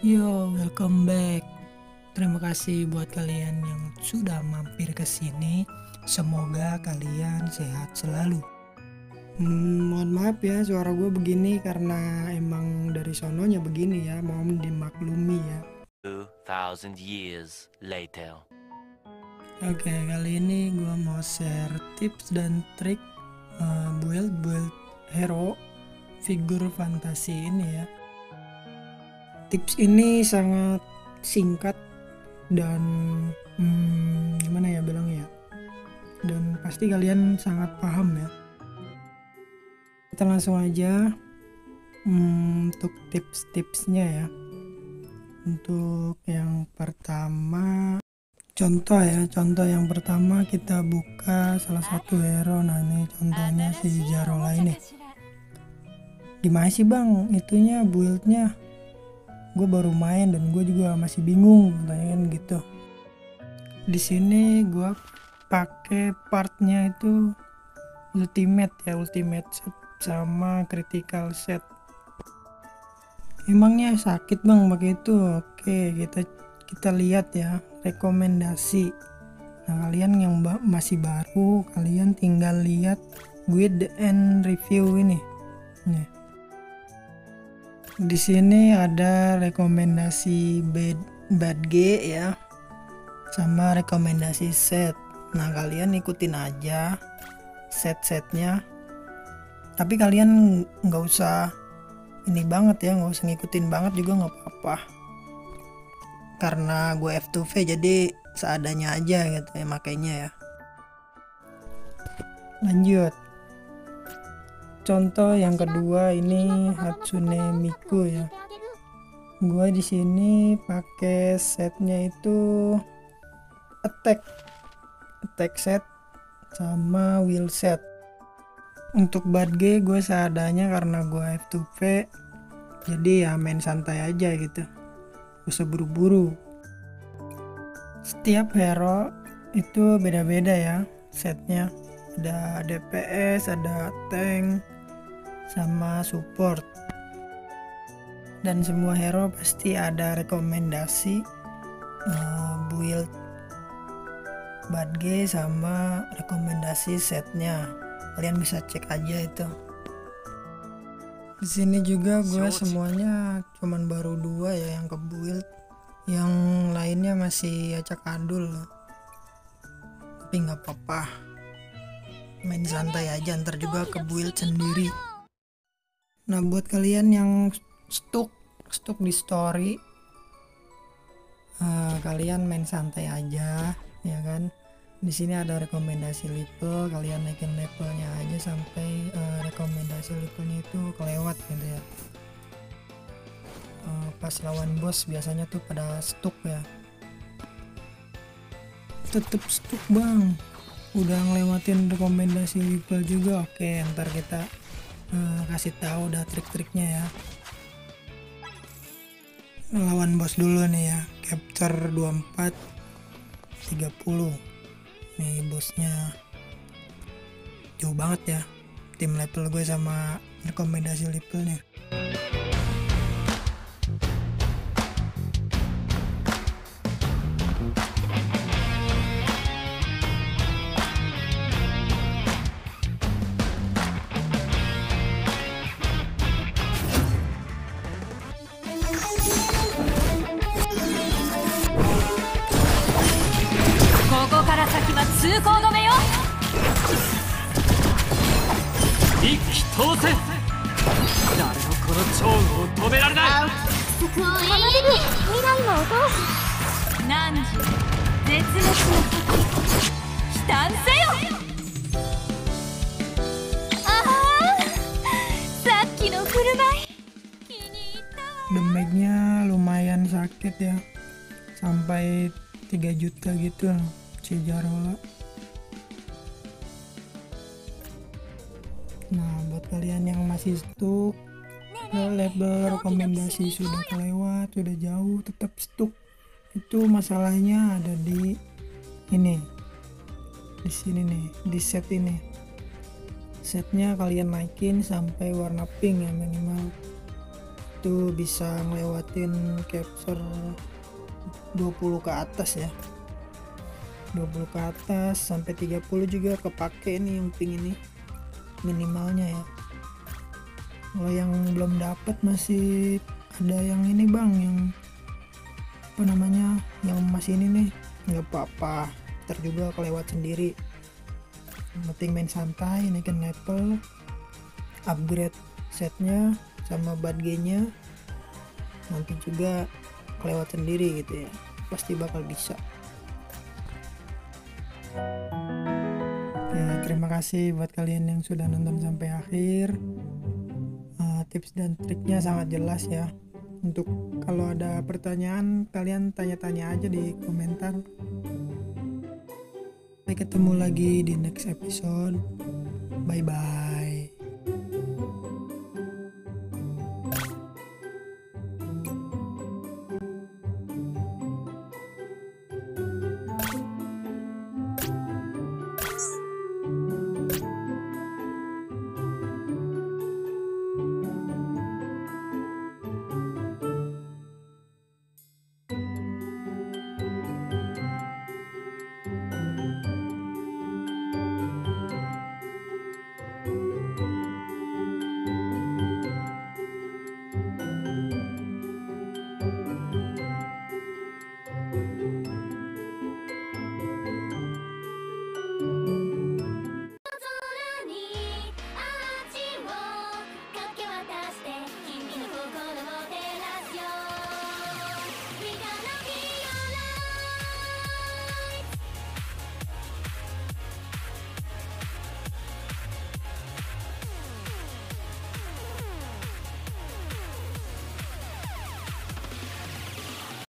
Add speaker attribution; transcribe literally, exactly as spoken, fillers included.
Speaker 1: Yo, welcome back. Terima kasih buat kalian yang sudah mampir ke sini. Semoga kalian sehat selalu. Hmm, mohon maaf ya suara gue begini karena emang dari sononya begini ya, mohon dimaklumi ya.
Speaker 2: two thousand years later.
Speaker 1: Oke, kali ini gue mau share tips dan trik uh, build build hero figur fantasi ini ya. Tips ini sangat singkat dan hmm, gimana ya bilangnya ya, dan pasti kalian sangat paham ya. Kita langsung aja hmm, untuk tips-tipsnya ya. Untuk yang pertama, contoh ya, contoh yang pertama kita buka salah satu hero. Nah ini contohnya si Jarola ini. Gimana sih bang itunya buildnya? Gue baru main dan gue juga masih bingung, katanya kan gitu. Di sini gue pakai partnya itu ultimate ya, ultimate set sama critical set. Emangnya sakit bang pakai itu? Oke, kita kita lihat ya rekomendasi. Nah kalian yang masih baru, kalian tinggal lihat guide and review ini. Nih. Di sini ada rekomendasi bad, bad G ya, sama rekomendasi set. Nah kalian ikutin aja set-setnya, tapi kalian nggak usah ini banget ya, nggak usah ngikutin banget juga nggak apa-apa, karena gue F two V jadi seadanya aja gitu ya makanya ya. Lanjut, contoh yang kedua ini Hatsune Miku ya. Gue di sini pakai setnya itu attack attack set sama will set. Untuk bad G gue seadanya karena gue F two V, jadi ya main santai aja gitu, gak usah buru-buru. Setiap hero itu beda-beda ya setnya, ada D P S, ada tank, sama support. Dan semua hero pasti ada rekomendasi uh, build bad G sama rekomendasi setnya. Kalian bisa cek aja itu. Di sini juga gue semuanya cuman baru dua ya yang ke build, yang lainnya masih acak adul. Tapi nggak apa-apa, main santai aja, ntar juga ke build sendiri. Nah buat kalian yang stuck stuck di story, uh, kalian main santai aja ya kan. Di sini ada rekomendasi level, kalian naikin levelnya aja sampai uh, rekomendasi levelnya itu kelewat gitu ya. Uh, pas lawan bos biasanya tuh pada stuck ya. Tetep stuck bang, udah ngelewatin rekomendasi level juga. Oke, ntar kita uh, kasih tahu dah trik-triknya ya. Lawan bos dulu nih ya, capture dua puluh empat tiga puluh. Nih bosnya jauh banget ya, tim level gue sama rekomendasi levelnya. Damage-nya lumayan sakit ya, sampai tiga juta gitu si Jarola. Nah buat kalian yang masih stuck, level rekomendasi sudah kelewat, sudah jauh, tetap stuck, itu masalahnya ada di ini, di sini nih, di set ini. Setnya kalian naikin sampai warna pink ya minimal. itu bisa ngelewatin capture dua puluh ke atas ya, dua puluh ke atas sampai tiga puluh juga kepake nih yang ping ini minimalnya ya. Kalau yang belum dapat masih ada yang ini bang, yang apa namanya, yang masih ini nih, nggak apa-apa, ntar juga kelewat sendiri. Yang penting main santai, naikin level, upgrade setnya sama badge-nya, nanti juga kelewat sendiri gitu ya, pasti bakal bisa. Ya, terima kasih buat kalian yang sudah nonton sampai akhir. Uh, tips dan triknya sangat jelas ya. Untuk kalau ada pertanyaan, kalian tanya-tanya aja di komentar. Sampai ketemu lagi di next episode. Bye bye.